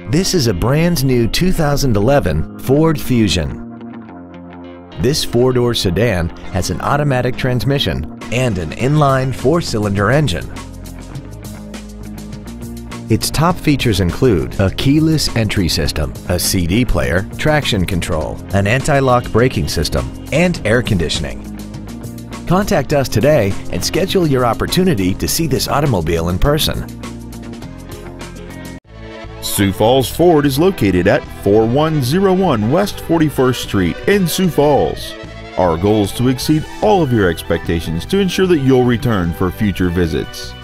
This is a brand new 2011 Ford Fusion. This four-door sedan has an automatic transmission and an inline four-cylinder engine. Its top features include a keyless entry system, a CD player, traction control, an anti-lock braking system, and air conditioning. Contact us today and schedule your opportunity to see this automobile in person. Sioux Falls Ford is located at 4101 West 41st Street in Sioux Falls. Our goal is to exceed all of your expectations to ensure that you'll return for future visits.